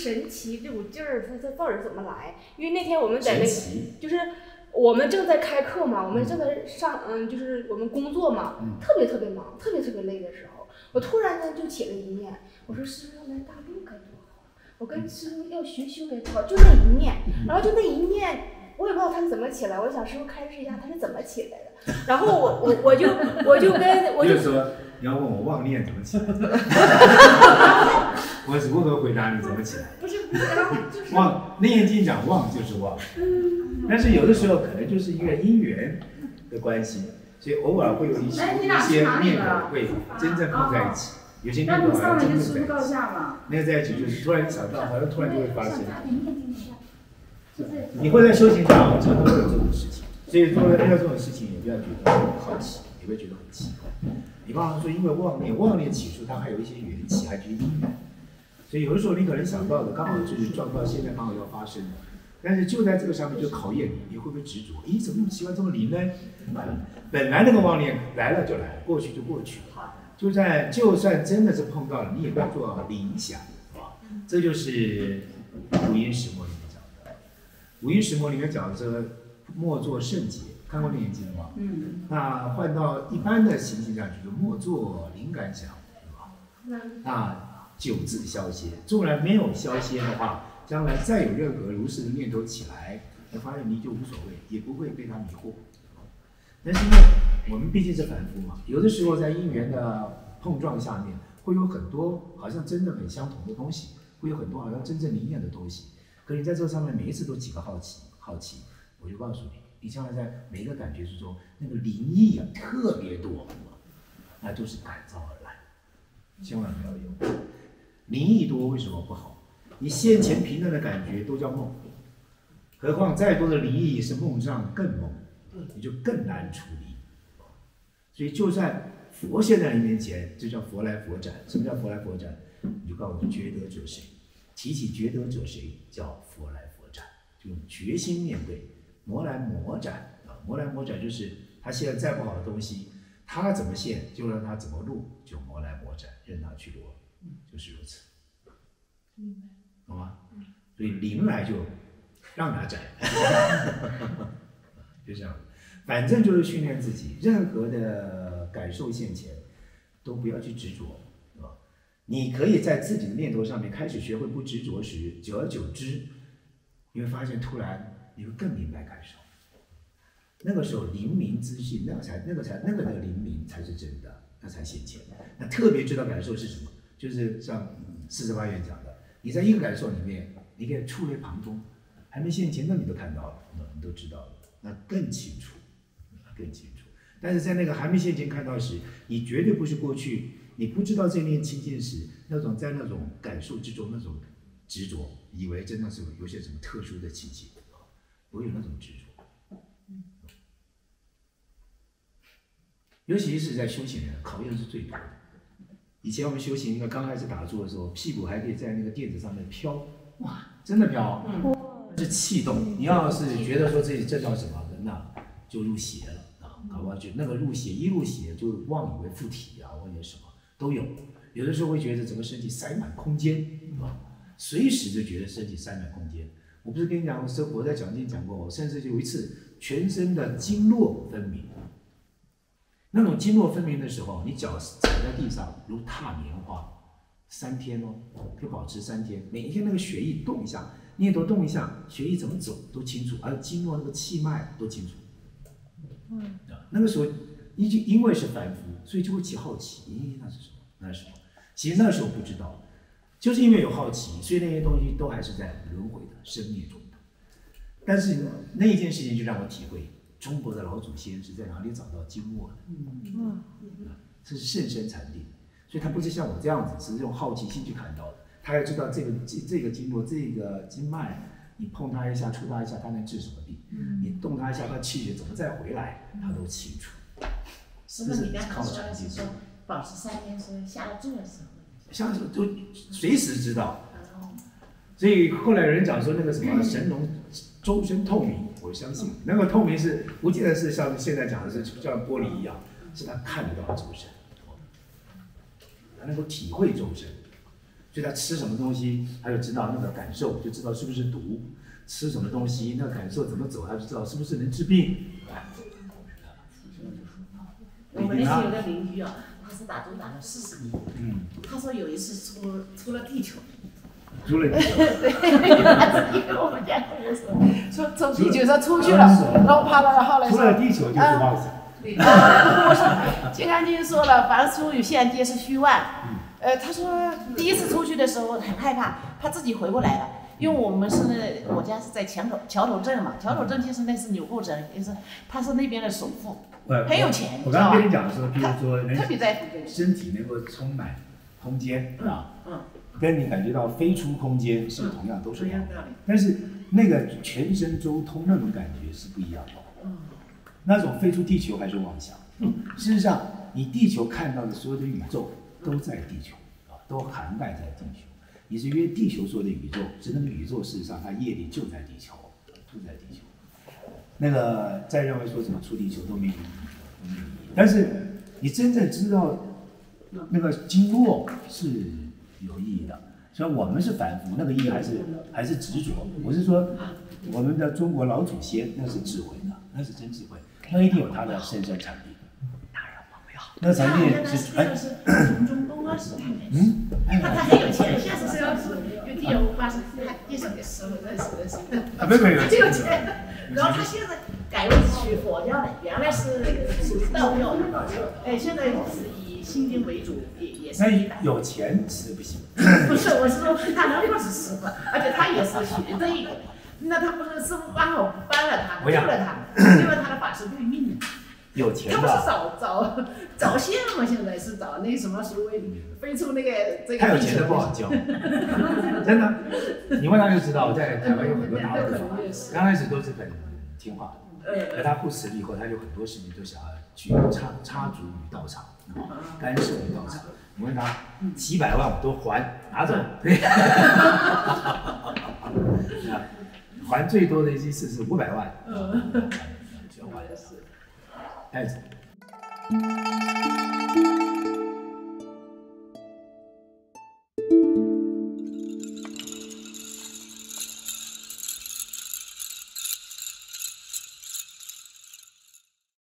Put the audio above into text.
神奇，这股劲儿它到底是怎么来？因为那天我们在那个就是我们正在开课嘛，我们正在就是我们工作嘛，特别特别忙，特别特别累的时候，我突然间就起了一念，我说师傅要来大陆该多好，我跟师傅要学修该多好，就那一念，然后就那一念。我也不知道他是怎么起来，我想师傅开示一下他是怎么起来的。然后我就说你要问我妄念怎么起来，我如何回答你怎么起来？ 不是，然后就是妄，楞严经讲妄就是妄，但是有的时候可能就是因为因缘的关系，所以偶尔会有一些念头会真正碰在一起，有些念头好像真正在一起，那个在一起就是突然想到，好像突然就会发现。你会在修行上常常会有这种事情，所以说遇到这种事情也不要觉得很好奇，也不要觉得很奇怪。你比方说，因为妄念起初它还有一些缘起，还有因缘，所以有的时候你可能想到的刚好就是撞到现在刚好要发生的，但是就在这个上面就考验你会不会执着？咦，怎么那么奇怪，这么灵呢？本来那个妄念来了就来了，过去就过去了。就算真的是碰到了，你也不要做理想，这就是五阴十魔里面讲的。五阴十魔里面讲的这个莫作圣洁，看过《楞严经》吗？那换到一般的情形下，就是莫作灵感想，是吧？那九字消歇，纵然没有消歇的话，将来再有任何如是的念头起来，你发现你就无所谓，也不会被它迷惑。但是因为我们毕竟是凡夫嘛，有的时候在因缘的碰撞下面，会有很多好像真的很相同的东西，会有很多好像真正灵验的东西。可你在这上面每一次都起个好奇，我就告诉你，你将来在每一个感觉之中，那个灵异啊特别多，那就是感召而来，千万不要有。灵异多为什么不好？你先前平等的感觉都叫梦，何况再多的灵异是梦障更梦，你就更难处理。所以就算佛现在你面前，这叫佛来佛斩。什么叫佛来佛斩？你就告诉我觉得者谁？提起觉得者谁，叫佛来佛斩，就用决心面对。魔来魔斩啊，魔来魔斩就是他现在再不好的东西，他怎么现就让他怎么录，就魔来魔斩，任他去落，就是如此。懂吗？所以灵来就让他斩，就这样。反正就是训练自己，任何的感受现前，都不要去执着，是吧？你可以在自己的念头上面开始学会不执着时，久而久之，你会发现突然你会更明白感受。那个时候灵明自信，那个的灵明才是真的，那才现前。那特别知道感受是什么，就是像48愿讲的，你在一个感受里面，你可以触类旁通，还没现前的你都看到了，你都知道了，那更清楚。更清楚，但是在那个还没现前看到时，你绝对不是过去你不知道这念清净时在那种感受之中那种执着，以为真的是有些什么特殊的情形，不会有那种执着。尤其是在修行人考验是最多的。以前我们修行刚开始打坐的时候，屁股还可以在那个垫子上面飘，哇，真的飘，是气动。你要是觉得说这叫什么，那就入邪了。搞不好就那个入邪，一入邪就妄以为附体啊，或者什么都有。有的时候会觉得整个身体塞满空间，随时就觉得身体塞满空间。我不是跟你讲过，我在讲经讲过，我甚至有一次全身的经络分明。那种经络分明的时候，你脚踩在地上如踏棉花，3天哦，可以保持3天。每一天那个血液动一下，念头动一下，血液怎么走都清楚，还有经络那个气脉都清楚。那个时候，因为是凡夫，所以就会起好奇，咦，那是什么？那是什么？其实那时候不知道，就是因为有好奇，所以那些东西都还是在轮回的生灭中的。但是那一件事情就让我体会，中国的老祖先是在哪里找到经络的？这是甚深禅定，所以他不是像我这样子，只是用好奇心去看到的。他要知道这个经络、这个经脉。你碰它一下，触它一下，它能治什么病？你动它一下，它气血怎么再回来，他都清楚。 师傅，你刚才说的是说保持3天是下了注的时候， 下注就随时知道。所以后来有人讲说那个什么神农周身透明，我相信那个透明是不见得是像现在讲的是像玻璃一样，是他看得到周身，他能够体会周身。 所以他吃什么东西，他就知道那个感受，就知道是不是毒；吃什么东西，那个感受怎么走，他就知道是不是能治病。 我们那里有个邻居啊，他是打针打了40年。他说有一次出了地球。 出了地球。 对，我们家跟我说从地球上出去了，然后爬到后来说。 出了地球就是妄想。 我说《金刚经》说了，凡出与现皆是虚妄。他说第一次出去的时候很害怕，怕自己回不来了，因为我们我家是在桥头镇嘛，桥头镇就是那是纽扣镇，也是他是那边的首富，很有钱。 我刚刚跟你讲的时候，比如说人特别在乎身体能够充满空间，是吧？跟你感觉到飞出空间是同样都是一样的，但是那个全身周通那种感觉是不一样的。那种飞出地球还是妄想。事实上，你地球看到的所有的宇宙都在地球啊，都涵盖在地球。你是因为地球说的宇宙，是那个宇宙事实上它业力就在地球，就在地球。那个再认为说什么出地球都没意义，但是你真正知道那个经络是有意义的。所以我们是凡夫，那个意义还是执着。我是说，我们的中国老祖先那是智慧的，那是真智慧，那一定有他的深深产品。那产品是从中东啊时代他很有钱，下次是要是有地有发是他介绍给师傅认识啊，没有很有钱。然后他现在改为学佛教的，原来是属于道教的，现在是以心经为主，也是。 那有钱吃不行。 不是，我是说他能不是师傅，而且他也是学这一个。那他不是师傅刚好帮了他，救了他，结果他的法师对命了。 有钱的。 他不是找线吗？现在是找那什么所谓飞出那个这个。 太有钱的不好教，真的。你问他就知道，在台湾有很多大和尚，刚开始都是很听话的，而他不实力以后，他有很多事情都想要去插足于道场，干涉于道场。你问他几百万我都还，拿走。还最多的一次是500万。太子。